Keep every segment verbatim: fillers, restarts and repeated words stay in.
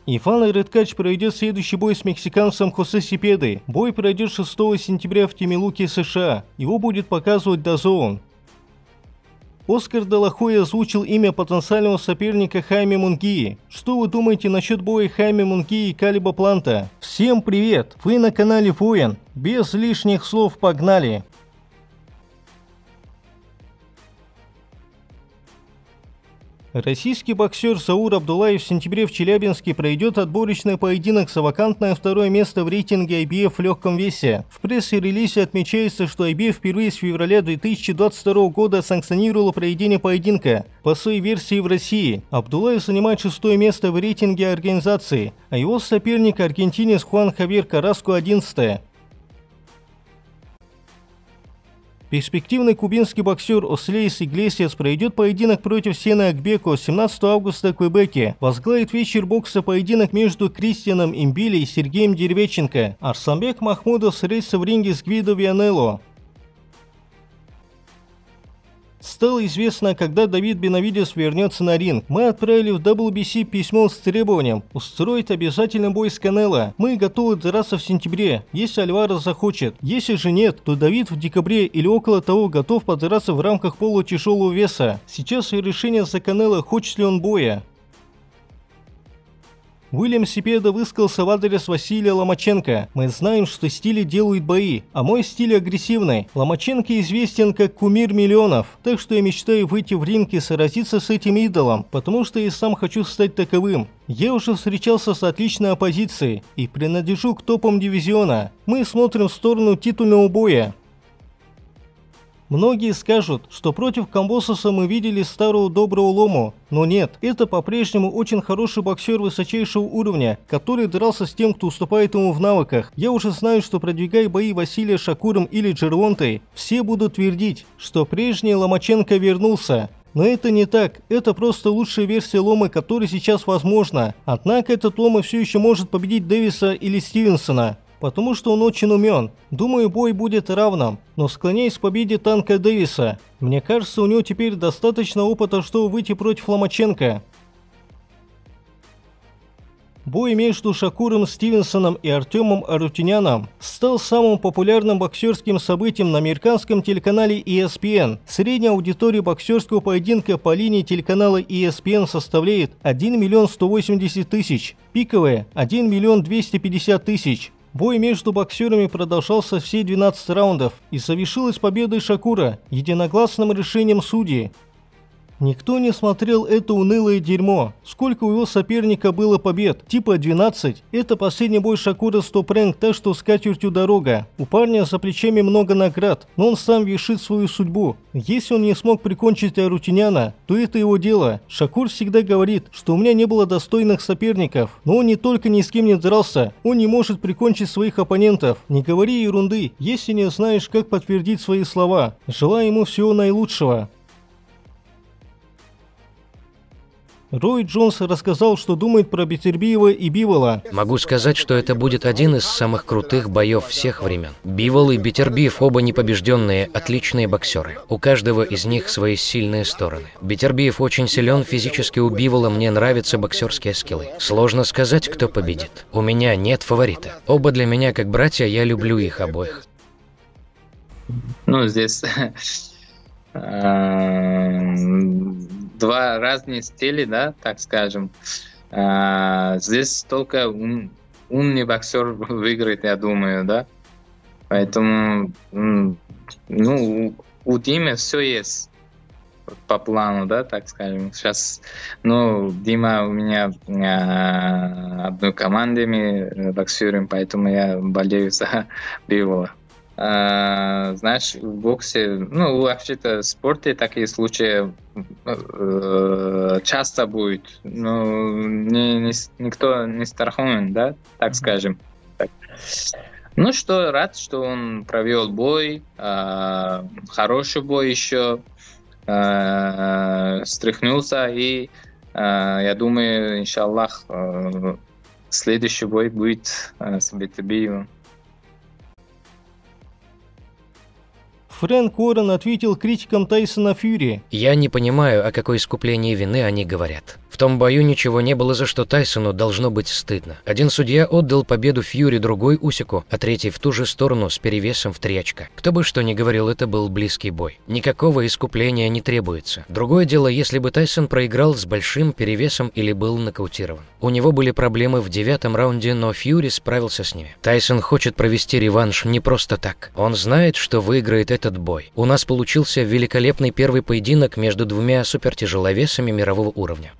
Иван Редкач проведет следующий бой с мексиканцем Хосе Сепедой. Бой пройдет шестого сентября в Темелуке, США. Его будет показывать дазон. Оскар де ла Хойя озвучил имя потенциального соперника Хайме Мунгии. Что вы думаете насчет боя Хайме Мунгии и Калиба Планта? Всем привет! Вы на канале Воин. Без лишних слов погнали! Российский боксер Заур Абдуллаев в сентябре в Челябинске пройдет отборочный поединок за вакантное второе место в рейтинге ай би эф в легком весе. В пресс-релизе отмечается, что ай би эф впервые с февраля две тысячи двадцать второго года санкционировала проведение поединка. По своей версии в России Абдуллаев занимает шестое место в рейтинге организации, а его соперник аргентинец Хуан Хавьер Караско одиннадцатое. Перспективный кубинский боксер Ослейс Иглесиас проведет поединок против Сены Акбеко семнадцатого августа в Квебеке. Возглавит вечер бокса поединок между Кристианом Имбили и Сергеем Деревеченко. Арсанбек Махмудов встретится в ринге с Гвидо Вианелло. Стало известно, когда Давид Бенавидес вернется на ринг. Мы отправили в дабл ю би си письмо с требованием устроить обязательный бой с Канело. Мы готовы драться в сентябре, если Альварес захочет. Если же нет, то Давид в декабре или около того готов подраться в рамках полутяжелого веса. Сейчас решение за Канело, хочет ли он боя. Уильям Сепеда высказался в адрес Василия Ломаченко. Мы знаем, что стили делают бои, а мой стиль агрессивный. Ломаченко известен как кумир миллионов, так что я мечтаю выйти в ринг и сразиться с этим идолом, потому что я сам хочу стать таковым. Я уже встречался с отличной оппозицией и принадлежу к топам дивизиона. Мы смотрим в сторону титульного боя. Многие скажут, что против Камбососа мы видели старого доброго Лому, но нет, это по-прежнему очень хороший боксер высочайшего уровня, который дрался с тем, кто уступает ему в навыках. Я уже знаю, что продвигая бои Василия Шакуром или Джервонтой, все будут твердить, что прежний Ломаченко вернулся. Но это не так, это просто лучшая версия Ломы, которая сейчас возможна. Однако этот Лома все еще может победить Дэвиса или Стивенсона, потому что он очень умен. Думаю, бой будет равным, но склоняюсь к победе Танка Дэвиса. Мне кажется, у него теперь достаточно опыта, чтобы выйти против Ломаченко. Бой между Шакуром Стивенсоном и Артемом Арутюняном стал самым популярным боксерским событием на американском телеканале и эс пи эн. Средняя аудитория боксерского поединка по линии телеканала и эс пи эн составляет один миллион сто восемьдесят тысяч, пиковая – один миллион двести пятьдесят тысяч. Бой между боксерами продолжался все двенадцать раундов и завершилась победой Шакура единогласным решением судей. Никто не смотрел это унылое дерьмо. Сколько у его соперника было побед? Типа двенадцать. Это последний бой Шакура с топ-рэнк, так что с катертью дорога. У парня за плечами много наград, но он сам вершит свою судьбу. Если он не смог прикончить Арутюняна, то это его дело. Шакур всегда говорит, что у меня не было достойных соперников. Но он не только ни с кем не дрался, он не может прикончить своих оппонентов. Не говори ерунды, если не знаешь, как подтвердить свои слова. Желаю ему всего наилучшего. Рой Джонс рассказал, что думает про Бетербиева и Бивола. Могу сказать, что это будет один из самых крутых боев всех времен. Бивол и Бетербиев оба непобежденные, отличные боксеры. У каждого из них свои сильные стороны. Бетербиев очень силен физически, у Бивола мне нравятся боксерские скиллы. Сложно сказать, кто победит. У меня нет фаворита. Оба для меня как братья, я люблю их обоих. Ну, здесь два разных стиля, да, так скажем. А, здесь только ум, умный боксер выиграет, я думаю, да. Поэтому, ну, у, у Димы все есть по плану, да, так скажем. Сейчас, ну, Дима у меня а, одной команде мы боксируем, поэтому я болею за Бивола. Uh, знаешь, в боксе, ну, вообще-то в спорте такие случаи uh, часто будет, но не, не, никто не страхован, да, так скажем. Так. Ну что, рад, что он провел бой, uh, хороший бой еще, uh, стряхнулся, и uh, я думаю, иншаллах, uh, следующий бой будет uh, с Бетербиевым. Фрэнк Уоррен ответил критикам Тайсона Фьюри: «Я не понимаю, о какой искуплении вины они говорят. В том бою ничего не было, за что Тайсону должно быть стыдно. Один судья отдал победу Фьюри, другой Усику, а третий в ту же сторону с перевесом в три очка. Кто бы что ни говорил, это был близкий бой. Никакого искупления не требуется. Другое дело, если бы Тайсон проиграл с большим перевесом или был нокаутирован. У него были проблемы в девятом раунде, но Фьюри справился с ними. Тайсон хочет провести реванш не просто так. Он знает, что выиграет этот бой. У нас получился великолепный первый поединок между двумя супертяжеловесами мирового уровня».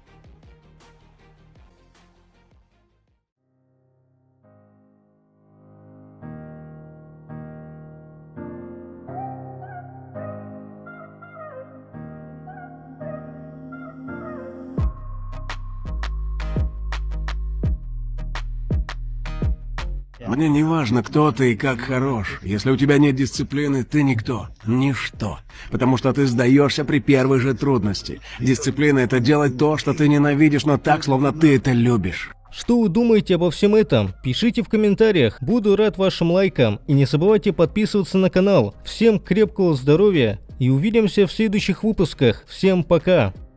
Мне не важно, кто ты и как хорош. Если у тебя нет дисциплины, ты никто, ничто. Потому что ты сдаешься при первой же трудности. Дисциплина — это делать то, что ты ненавидишь, но так, словно ты это любишь. Что вы думаете обо всем этом? Пишите в комментариях. Буду рад вашим лайкам. И не забывайте подписываться на канал. Всем крепкого здоровья и увидимся в следующих выпусках. Всем пока!